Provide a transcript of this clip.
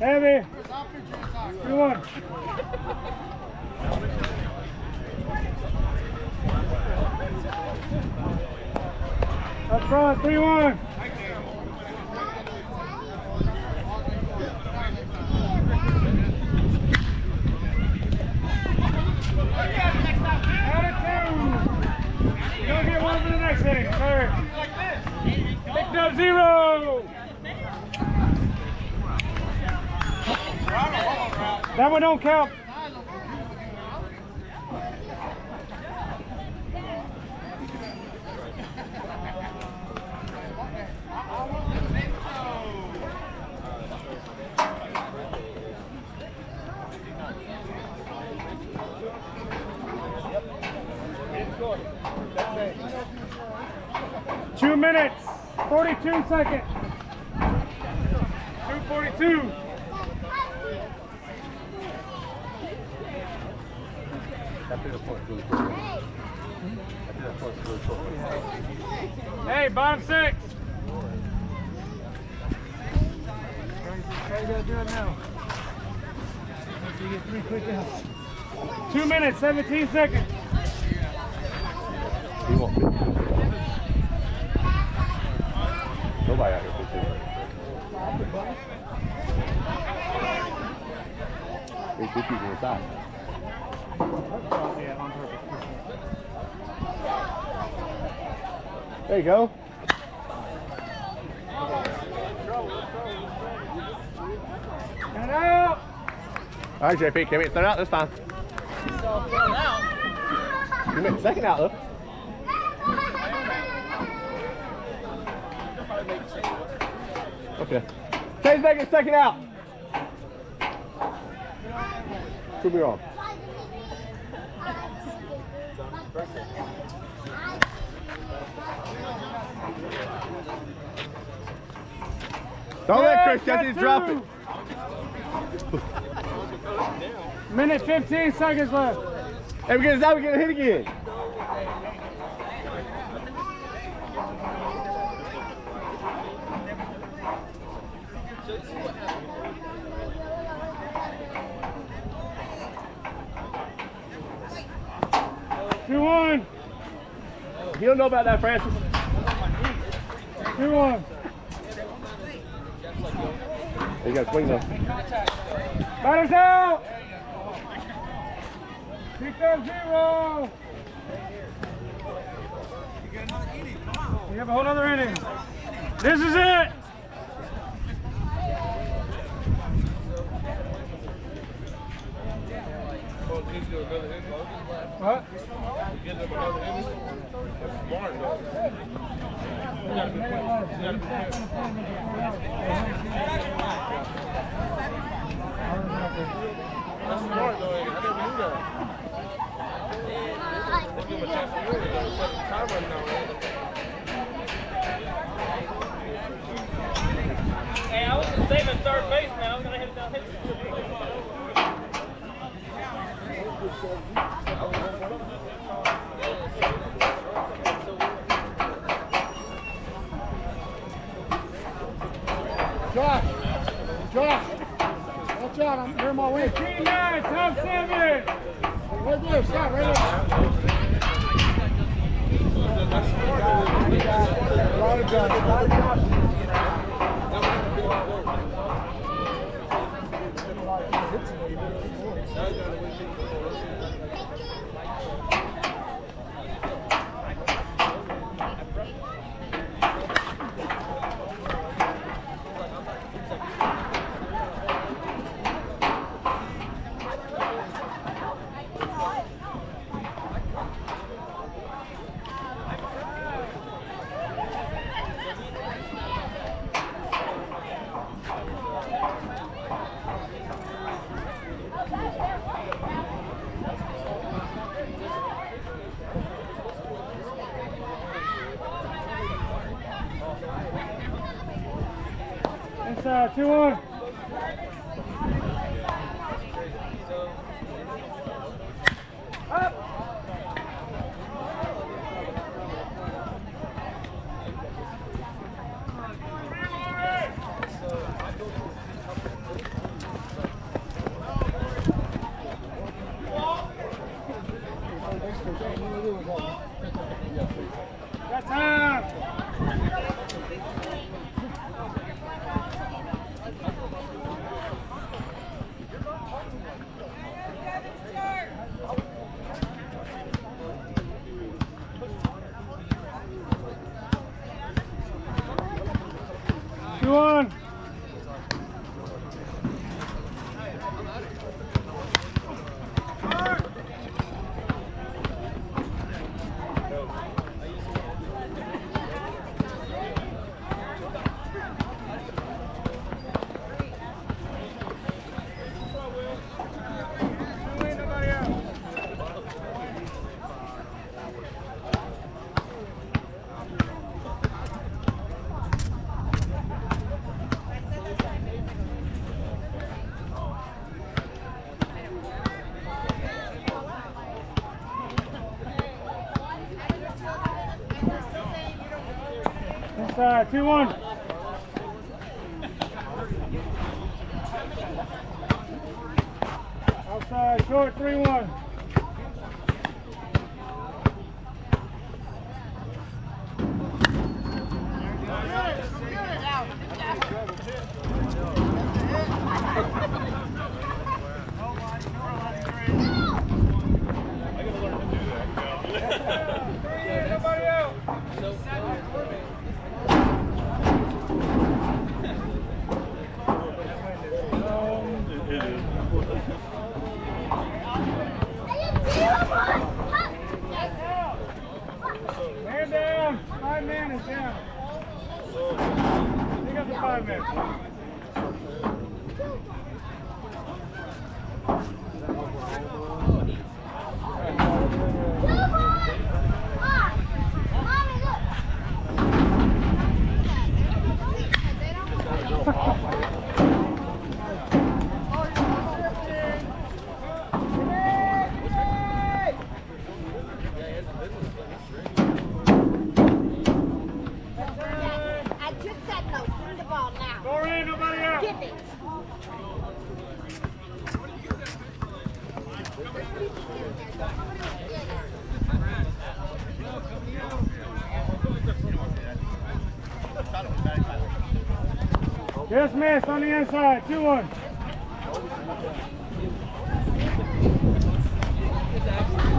Heavy. 2-1. Up front, 3-1. You don't get one for the next inning. Third. Picked up 0. That one don't count. Two minutes, 42 seconds. 2:42. Hey, bottom 6. How you guys doing now? You get 3 quick outs. 2 minutes, 17 seconds. Nobody out here for 2. They keep you inside. Yeah, on purpose. There you go. And out. All right, JP, can't make third out this time. You made the second out, though. Okay. Chase making second out. Could be wrong. Don't let Chris Jesse drop it. Minute 15 seconds left. Hey, we get this out, we get a hit again. You don't know about that, Francis. 2-1. You got to swing though. Batter's out. 6-0. You have a whole other inning. This is it. What? That's smart though. I never knew that. Let's give him a chance to win it. Time running now. Hey, I was just saving third base, man. I was gonna hit it down here. Josh, watch out, I'm near my way. 15-9, top 7. Right there, stop, right there. Inside, 2-1. Up. Inside, 2-1. Outside, short, 3-1. Nobody out. Man down. 5 man is down. Pick up the 5 man. Just missed on the inside, 2-1.